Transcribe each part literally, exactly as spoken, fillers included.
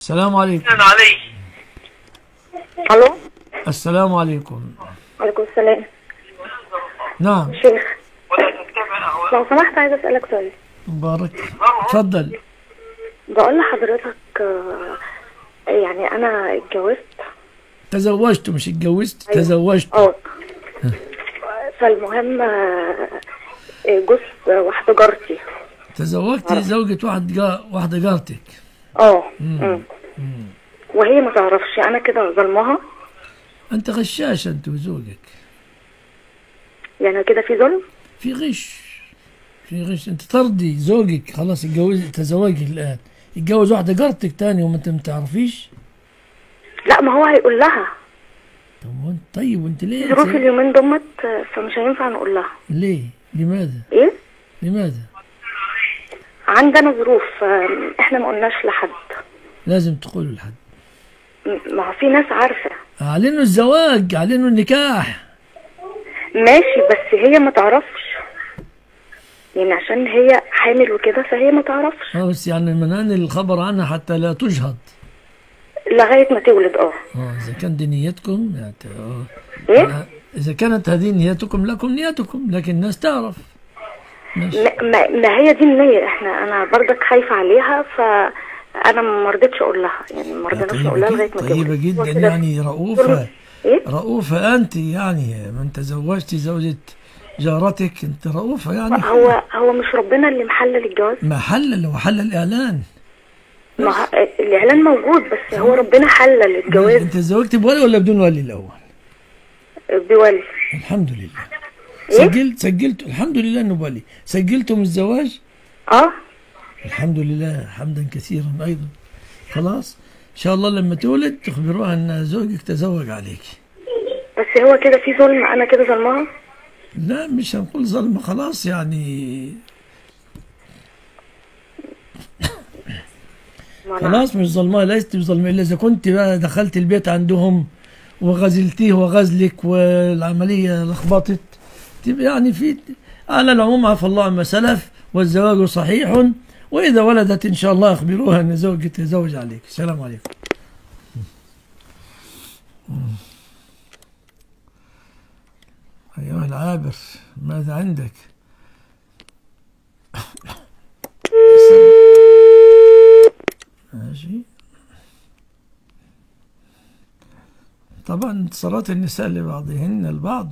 السلام عليكم. الو. السلام عليكم. وعليكم السلام. نعم شيخ، لو سمحت عايزه اسالك سؤال. مبارك، اتفضل. بقول لحضرتك آه، يعني انا اتجوزت. تزوجت مش اتجوزت؟ أيوة. تزوجت. اه فالمهم آه، جوز واحده جارتي. تزوجتي زوجة واحد جا... واحدة جارتك. اه مم. أمم. وهي ما تعرفش، انا كده ظلمها. انت غشاش انت وزوجك. يعني كده في ظلم. في غش، في غش. انت ترضي زوجك خلاص اتجوز تزوجك الان، يتجوز واحدة جارتك تاني وما انت ما تعرفيش؟ لا، ما هو هيقول لها. طب وانت طيب وانت ليه؟ ظروف اليومين دمت آه، فمش هينفع نقول لها. ليه؟ لماذا؟ ايه؟ لماذا؟ عندنا ظروف آه، احنا ما قلناش لحد. لازم تقولوا لحد. م- ما هو في ناس عارفه. اعلنوا الزواج، اعلنوا النكاح. ماشي، بس هي ما تعرفش. يعني عشان هي حامل وكده فهي ما تعرفش اه بس يعني منان الخبر عنها حتى لا تجهض. لغايه ما تولد. اه اه اذا كان دي نيتكم يعني اه ايه. اذا كانت هذه نيتكم لكم نيتكم، لكن الناس تعرف. ماشي. ما, ما, ما هي دي النيه. احنا انا برضك خايفه عليها، فانا ما رضيتش اقول لها. يعني ما رضيناش نقول لها لغايه ما تولد. طيبة جدا يعني، رؤوفة. ايه؟ رؤوفة أنت يعني، من تزوجتي زوجة جارتك أنت رؤوفة يعني. هو هو مش ربنا اللي محلل الجواز؟ ما حلل، هو حلل الإعلان. ما ه- الاعلان موجود، بس هو ربنا حلل الجواز. أنت تزوجتي بولي ولا بدون ولي الأول؟ بولي. الحمد لله. إيه؟ سجلت سجلت الحمد لله إنه بولي. سجلتم الزواج؟ اه الحمد لله حمدا كثيرا أيضا. خلاص إن شاء الله لما تولد تخبروها أن زوجك تزوج عليك. بس هو كده في ظلم، انا كده ظلمها. لا مش هنقول ظلم، خلاص يعني خلاص مش ظلمها، ليست بظلمها الا اذا كنت بقى دخلت البيت عندهم وغزلتيه وغزلك والعمليه لخبطت، تبقى يعني في على العموم عفى الله عما سلف والزواج صحيح، واذا ولدت ان شاء الله اخبروها ان زوجك تزوج عليك. السلام عليكم. أيها العابر ماذا عندك؟ ماشي. طبعا انتصارات النساء لبعضهن البعض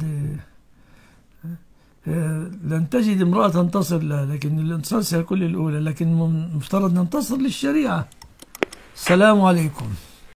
لن تجد امرأة تنتصر لها، لكن الانتصار سيكون للأولى، لكن مفترض ننتصر للشريعة. السلام عليكم.